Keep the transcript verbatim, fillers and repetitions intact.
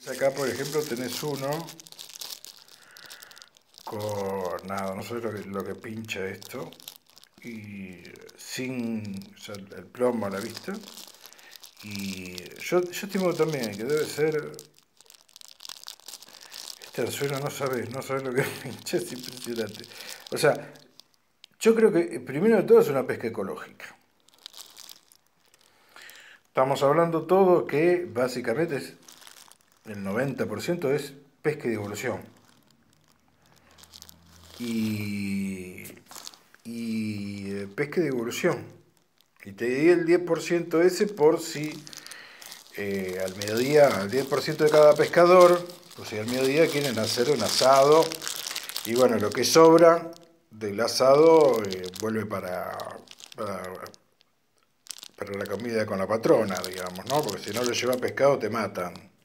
Acá, por ejemplo, tenés uno con nada, no sé lo que, lo que pincha esto, y sin, o sea, el plomo a la vista. Y yo, yo estimo también que debe ser, este anzuelo no sabes, no sabes lo que pincha, es impresionante. O sea, yo creo que primero de todo es una pesca ecológica. Estamos hablando todo que básicamente es, el noventa por ciento es pesca y devolución. Y, y eh, pesca y devolución. Y te di el diez por ciento ese por si eh, al mediodía, al diez por ciento de cada pescador, o sea, al mediodía quieren hacer un asado. Y bueno, lo que sobra del asado eh, vuelve para, para, para la comida con la patrona, digamos, ¿no? Porque si no lo lleva pescado te matan.